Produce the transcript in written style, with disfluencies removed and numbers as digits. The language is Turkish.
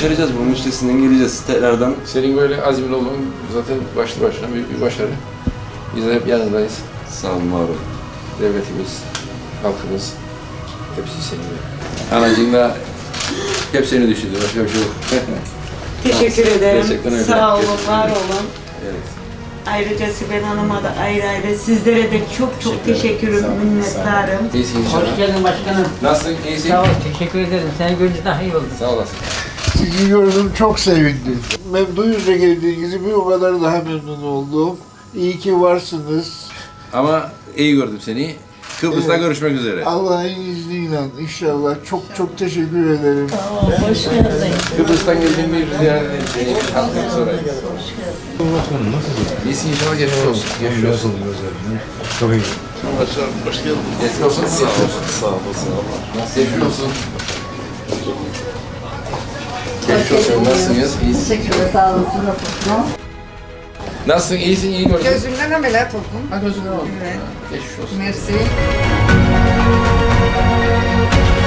başaracağız. Bunun üstesinden geleceğiz tekrardan. Senin böyle azmin olman zaten başlı başına büyük bir başarı. Biz de hep yanındayız. Sağ olun, var olun. Devletimiz, halkımız, hepsi seninle. Anacığım da hep seni düşündü, başka bir şey yok. Teşekkür ederim. Gerçekten öyle. Sağ olun, var olun. Evet. Ayrıca Sibel Hanım'a da ayrı ayrı sizlere de çok teşekkür minnettarım. İyisin inşallah. Hoş geldin başkanım. Nasılsın? İyisin? Sağ ol, teşekkür ederim. Seni görünce daha iyi oldu. Sağ olasın. Sizi gördüm, çok sevindim. Duyunca geldiğiniz gibi o kadar daha memnun oldum. İyi ki varsınız. Ama iyi gördüm seni. Kıbrıs'ta görüşmek üzere. Allah'ın izniyle inşallah. Çok teşekkür ederim. Hoş geldin. Kıbrıs'tan geldiğim bir ziyaret edeceğim. Halkım sorayım. Başkanım nasılsın? İyisin inşallah, geçmiş olsun. Geçmiş olsun. Çok iyi. Başkanım, hoş geldin. Geçmiş olsun. Sağ olun. Sağ olun. Geçmiş olsun. Geçmiş olsun. Nasılsınız? İyisiniz. Teşekkürler, sağ olun. Siz nasılsınız? Nasılsın? İyisin, iyi gördüm. Gözümden ameliyat oldum. Ha, gözünden oldu. Evet. Geçmiş olsun. Merci.